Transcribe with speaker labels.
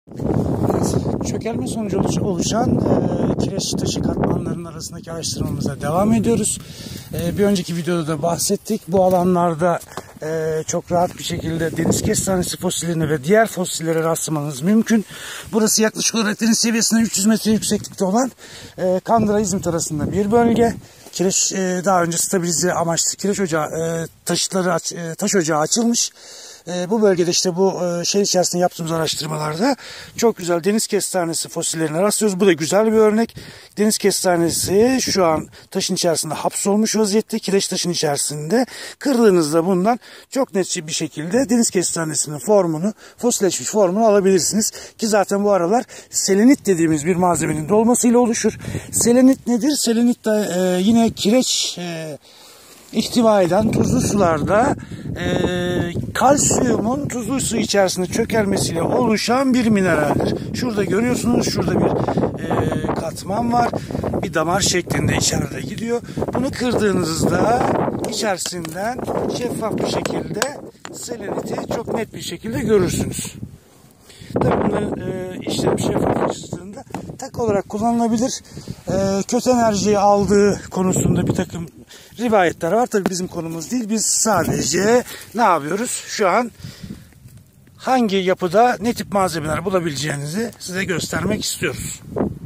Speaker 1: Çökelme sonucu oluşan kireç taşı katmanlarının arasındaki araştırmamıza devam ediyoruz. Bir önceki videoda da bahsettik. Bu alanlarda çok rahat bir şekilde deniz kestanesi fosillerine ve diğer fosillere rastlamanız mümkün. Burası yaklaşık olarak deniz seviyesinden 300 metre yükseklikte olan Kandıra İzmit arasında bir bölge. Kireç daha önce stabilize amaçlı kireç ocağı, taş ocağı açılmış. Bu bölgede işte bu şehir içerisinde yaptığımız araştırmalarda çok güzel deniz kestanesi fosillerine rastlıyoruz. Bu da güzel bir örnek. Deniz kestanesi şu an taşın içerisinde hapsolmuş vaziyette. Kireç taşın içerisinde. Kırdığınızda bundan çok net bir şekilde deniz kestanesinin formunu, fosilleşmiş formunu alabilirsiniz. Ki zaten bu aralar selenit dediğimiz bir malzemenin dolmasıyla oluşur. Selenit nedir? Selenit de yine kireç ihtiva eden tuzlu sularda kalsiyumun tuzlu su içerisinde çökelmesiyle oluşan bir mineraldir. Şurada görüyorsunuz, şurada bir katman var. Bir damar şeklinde içeride gidiyor. Bunu kırdığınızda içerisinden şeffaf bir şekilde seleniti çok net bir şekilde görürsünüz. Tabii bunların işlem şeffaflaştığında tak olarak kullanılabilir. Kötü enerjiyi aldığı konusunda bir takım rivayetler var. Tabii bizim konumuz değil. Biz sadece ne yapıyoruz? Şu an hangi yapıda ne tip malzemeler bulabileceğinizi size göstermek istiyoruz.